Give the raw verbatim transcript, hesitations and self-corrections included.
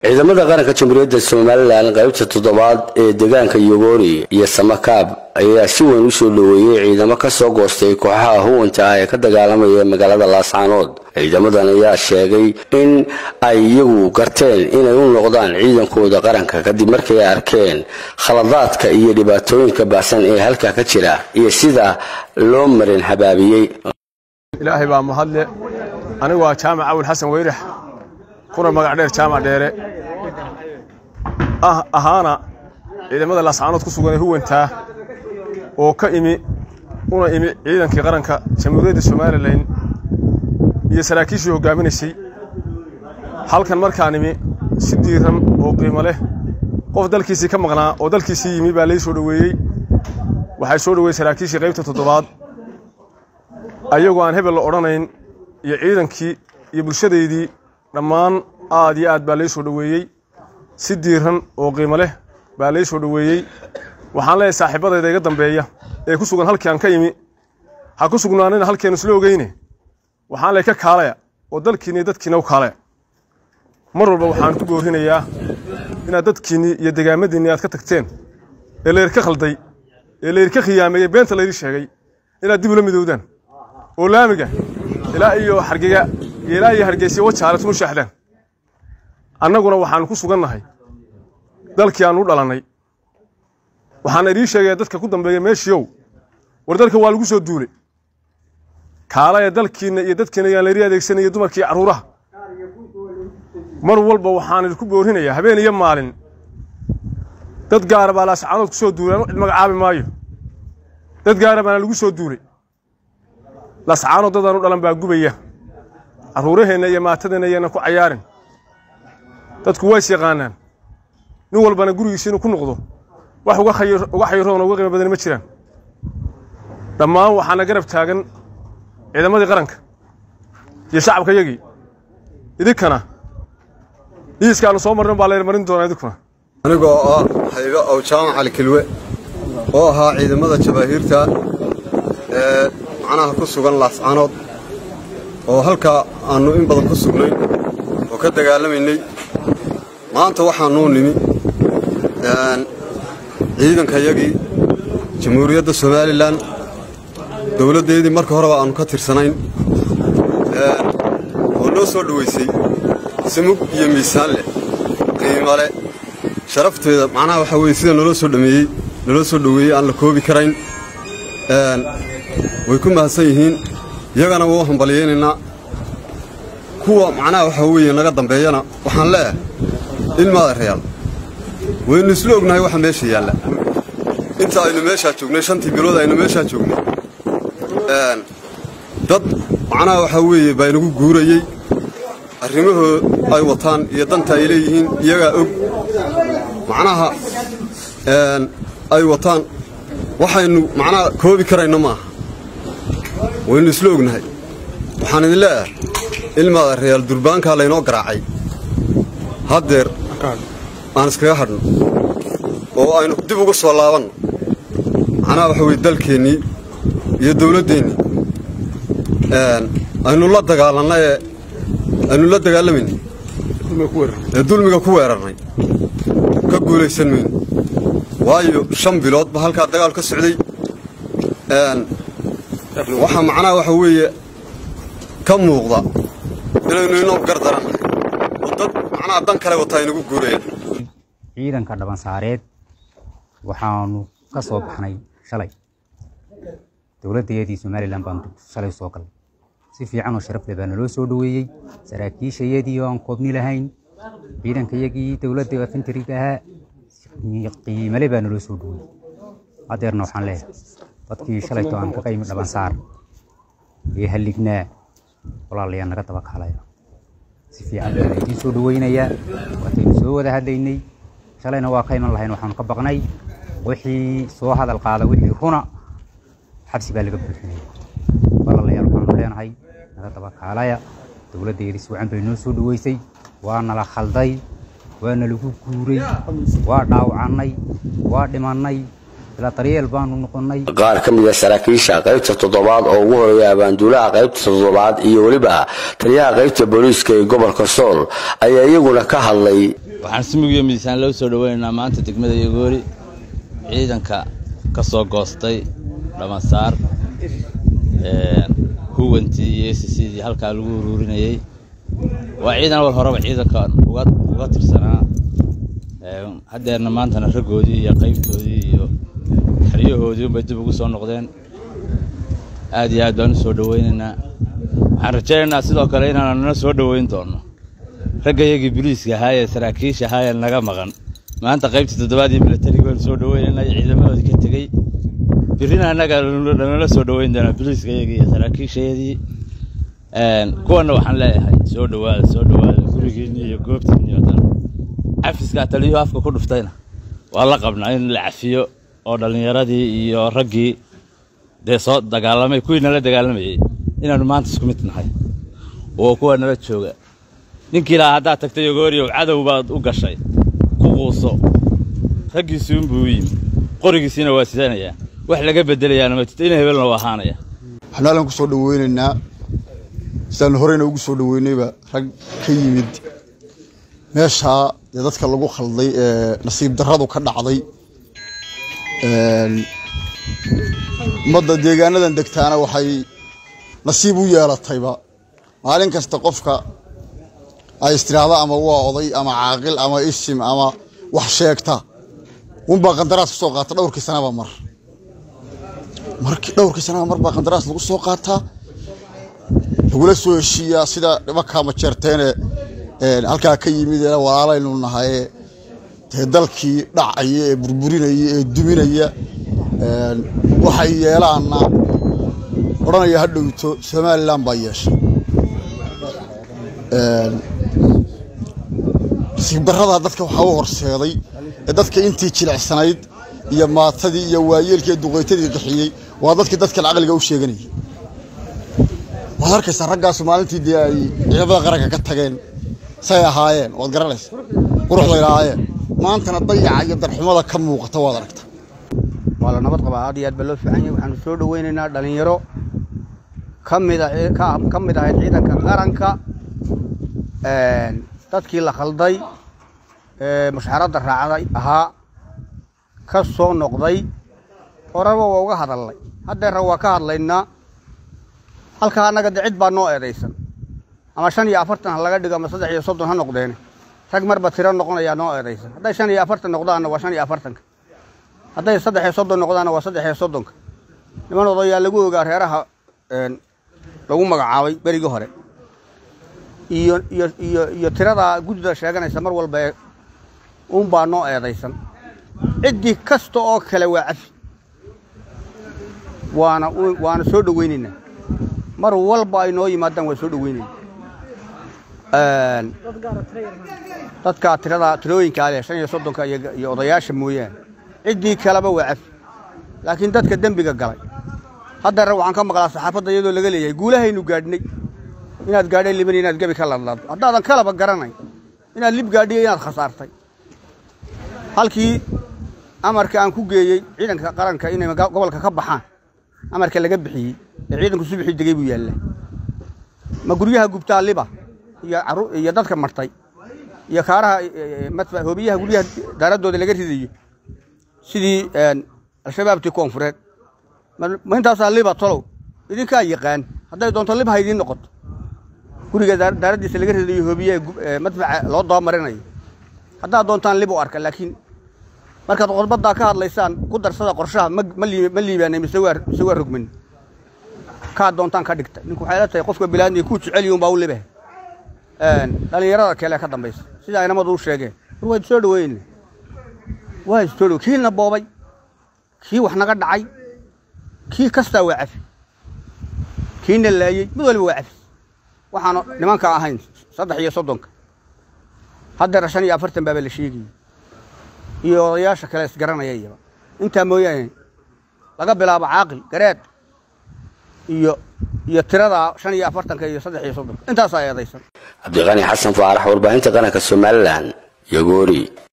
ciidamada qaranka Jamhuuriyadda Soomaaliland qaybta toddobaad ee deegaanka Yogori iyo Samakaab ayaa si weyn u soo dhaweeyay ciidamo ka soo goostay kooxaha huwanta ah ee ka dagaalamaya magaalada Laascaanood. ciidamadan ayaa sheegay in ay iyagu garteen inay u noqdaan ciidankooda qaranka kadib markay arkeen khaladaadka iyo dhibaatooyinka baasan ee halka ka jira iyo sida loo marin habaabiyay. ilaahay baa mahadle. anigu waa Jaamac Awil Xasan Weyrax kuna magac dheer Jaamac Dheere ah ahaana ciidamada Laascaanood ku sugan huwanta oo ka imi una imi ciidankii qaranka Jamhuuriyadda Soomaaliland iyo saraakiishii hogaaminaysay halkan markaan imi si diiran oo qiimo leh qof dalkiisii ka maqnaa oo dalkiisii yimi baa la soo dhaweeyay. waxay soo dhaweeyay saraakiishii qaybta toddobaad ayagoo aan hebel la oranayn iyo ciidankii iyo bulshadeedii dhammaan aad iyo aad baa la soo dhaweeyay si diiran oo qiimo leh baa la soo dhaweeyay. waxaan leeyahay saaxiibadayda iga dambeeya ee ku sugan halkii aan ka yimi ha ku sugnaanina halkeen isla ogeyne waxaan leeyahay ka kaalaya oo dalkiina dadkiina u kaalaya. mar walba waxaan ku goorinayaa inaad dadkiina iyo deegaamadiina aad ka tagteen ee leer ka khalday ee leer ka khiyaamay beenta la sheegay inaad dib u la midoodaan oo laamiga ilaa iyo hargeyga ilaa iyo hargeysa wajaale tunu shaaxdaan. annaguna waxaan ku sugannahay dalkii aan u dhalanay. waxaan idin sheegay dadka ku dambeeya meeshiyow war dalka waa lagu soo duulay kaalaya dalkiina iyo dadkiina yaan leeyahay adeegsanaya dumarkii caruuraha. mar walba waxaan idinku boorinayaa habeen iyo maalin dad gaar ah baa Laascaanood ku soo duulaan cid magacaabi maayo. dad gaar ah baa lagu soo duulay Laascaanood dadaan u dhalan baa gubaya caruuraheena iyo maatadeena ayana ku cayaarin. dadku way yaqaanaan nin walbana gurigiisa inuu ku noqdo wax uga khayr uga khayroon uga qiimo badan ma jiraan. dhammaan waxaana garab taagan ciidamadii qaranka iyo shacabka yagii idinkana liiskaanu soo marnay baa la marin doonaa idinkuna. anigoo ah hayga oo Jaamac Ali Kilwe oo ahaa ciidamada jabaahiirta ee macnaha ku sugan Laascaanood oo halka aanu in badan ku sugnay oo ka dagaalameynay. maanta waxaanu nimi een ciidanka yagii Jamhuuriyadda Soomaaliland dawladeedii marka hore aanu ka tirsanayn ee oo noo soo dhaweysay simug iyo miisaan leh qiimo leh sharafteeda macnaha waxa weeye sida noo soo dhameeyay noo soo dhaweeyay aan la koobi karayn. een way ku mahadsan yihiin iyagana wuu hambalyeynaa kuwa macnaha waxa weeye naga dambeeyana waxaan leeyahay ilmaada reeyal waynu isla ognahay waxa meesha yaala inta aynu meesha joognay shantii bilood aynu meesha joognay een dad macnaha waxa weeye baa inagu guurayay arrimaha ay wataan iyo danta ay leeyihiin iyaga og macnaha een ay wataan waxaynu macnaha koobi karayno ma waynu isla ognahay. waxaan idin leeyahay ilmaada reeyal durbaanka la inoo garaacay hadeer aan iskaga hadhno oo aynu dib ugu soo laabanno macnaha waxa weeye dalkeenii iyo dawladdeennii een aynu la dagaalanay aynu la dagaalamayno ee dulmiga ku weerarnay ka guulaysan mayno waayo shan bilood ba halka dagaal ka socday. een waxa macnaha waxa weeye ka muuqda inaynu inoo gardaranahay oo dad macnaha dan kale wata inagu guurayaan. ciidanka dhaban saareed waxaanu ka soo baxnay shalay dawladdeedii Soomaaliland baan shalay soo galay si fiican oo sharaf leh baa naloo soo dhaweeyay saraakiishayadii oo aan koobni lahayn ciidanka yagii dawladda infantry-ga ahaa qiimo leh baa naloo soo dhaweeyay. hadeerna waxaan leeyahay dadkii shalayto aan ka qaymi dhaban saar ee halignaa walaalayaal naga daba kaalaya si fiican baa idin soo dhaweynayaa. waxaynu soo wada hadlaynay shalayna waa qayman lahayn waxaanu ka baqnay wixii soo hadal qaada wixii runa xabsi baa laga buuxinay. walaalayaal waxaanu leenahay naga daba kaalaya dawladdeedii si wacan bay noo soo dhaweysay waana la khalday waana lagu guuray waa dhaawacnay waa dhimanay ila tariil baanu noqonay. qaar ka mid ah saraakiisha qaybta toddobaad oo ugu horeeya abaanduulaha qaybta toddobaad iyo waliba taliyaha qaybta booliiska ee gobolka Sool ayaa iyaguna ka hadlay waxaan si mug iyo miisaan loo soo dhaweynaynaa maanta degmada Yogoori ciidanka ka soo goostay Dhamasaar ee huwantii iyo S C D halka lagu ururinayay waa ciidan wal horeba ciidanka uga uga tirsanaa ee hadeerna maanta ragoodii iyo qaybtoodii iyo xiriyahoodii bay dib ugu soo noqdeen aad iyo aad baan soo dhaweynaynaa waxaan rajaynaynaa sidoo kale inaan soo dhaweyn doono ragayagii booliiska ahaa saraakiisha ahaa naga maqan maanta qaybta toddobaad ee militariga soo dhaweynayna ciidamadooda ka tagay birina anaga nala soo dhaweyn doona booliiska iyo saraakiishayadii een kuwana waxaan leeyahay soo dhawaada soo dhawaada gurigeena iyo goobteena iyo dhan afiska taliyo afka ku dhuftayna waa la qabnaa in la cafiyo oo dhalinyaradii iyo raggii de soo dagaalamay kuwiina la dagaalamayay inaanu maanta isku mid nahay oo kuwa nala jooga ninkii la hadaa tagtay Yogoori oo cadow baad u gashay ku quuso raggiisu inbuu yimi qorigiisina waa sidanaya wax laga bedelayaa ma tidina hebelna waa ahaanaya xanaalan ku soo dhaweynaynaa sidaan horeyna ugu soo dhaweynayba rag ka yimid meesha dadka lagu khalday ee nasiib darradu ka dhacday een madda deegaanadan degtaana waxay nasiib u yeelatayba maalin kasta qofka ay istiraada ama waa oday ama caaqil ama isim ama wax sheegta un baa qandaraas soo qaata dhowrkii sanaba mar markii dhowrkii sanaba mar baa qandaraas lagu soo qaataa lagula soo heshiiyaa sida dhibaka ma jeerteen ee halka ka yimid ee walaalaynu nahay ee dalkii dhacay ee burburinay ee duminaya ee waxay yeelaana oranaya hadhowto Soomaaliland baa yeeshay ee si barada dadka waxa uu horseeday ee dadka intii jilecsanayd iyo maatadii iyo waayeelkii duqeytadii qixiyay waa dadka dadka aqliga u sheeganay waad arkaysaa raggaas maalintii dii ay ciidamada qaranka ka tageen say ahaayeen waad garanaysaa quruxda ilaahayeen maantana dayaca iyo darxumada ka muuqata waad aragtaa wala nabad qaba aad iyo aad baa loo fiican yahay waxaan soo dhaweynaynaa dhalinyaro kamid ah kamid ah ciidanka qaranka ee dadkii la khalday ee mushaharaadda raacday ahaa ka soo noqday horaba waa uga hadalnay hadeer waa ka hadlaynaa halka anaga cid baa noo eedeysan ama shan iyo afartan laga dhigo ama saddex iyo soddon ha noqdeen rag marba tiro noqonaya noo eedeysan haday shan iyo afartan noqdaan waa shan iyo afartan haday saddex iyo soddon noqdaan waa saddex iyo soddon niman odayaal lagu ogaa reeraha een lagu magacaabay berigi hore iyo iyo iyo iyo tirada gudida sheeganaysa mar walba uun baa noo eedeysan cidii kasta oo kale waa cafi waana waana soo dhaweynina mar walba ay noo yimaadaan waa soo dhaweynina een dadka tirada tirooyinka ah shan iyo soddon iyo odayaasha mooyaan cidii kaleba waa cafi laakiin dadka dambiga galay haddana waxaan ka maqlaa saxaafadda iyadoo laga leeyahay guulahaynu gaadhnay inaad gaadhay liban inaad gabi ka ladlaad haddaadan kalaba garanay inaad lib gaadhiyo inaad khasaartay halkii amarka aan ku geeyay ciidanka qaranka inay gobolka ka baxaan amarka laga bixiyay ciidanku subaxii degay buu yaallaa ma guryaha gubtaa liba iyo iyo dadka martay iyo kaaraha madfa hoobiyaha guryaha daaradooda laga ridayo sidii al-shabaabtii koonfureed ma intaas liba tolow idinka yaqaan haday doonto liba haydin noqoto guriga daaradiisa laga ridayo hoobiyaha madfa loo doomarinayo hadaa doontaan liba u arka laakiin markaad qodbada ka hadlaysaan ku darsada qorshaha ma liibaanay mise waa mise waa rugmin ka doontaan ka dhigta ninku waxay la tahay qofka bilaadni ku jecel baa u leeyahay een dhalinyarada kale ka dambaysa sida ay namadu u sheegeen way soo dhaweyn way soo dhaweyn kiina boobay kii wax naga dhacay kii kasta waa cafi kiina laayay mid walba waa cafi waxaan nimanka ahayn saddex iyo soddon hadda shan iyo afartan baa la sheegay iyo odayaasha kale is garanayay inta mooyaan laga bilaabo caaqil gareed iyo iyo tirada shan iyo afartan iyo saddex iyo soddon intaas ay eedeysan Cabdiqani Xasan Faarax warbaahinta qaranka Soomaaliland Yogoori.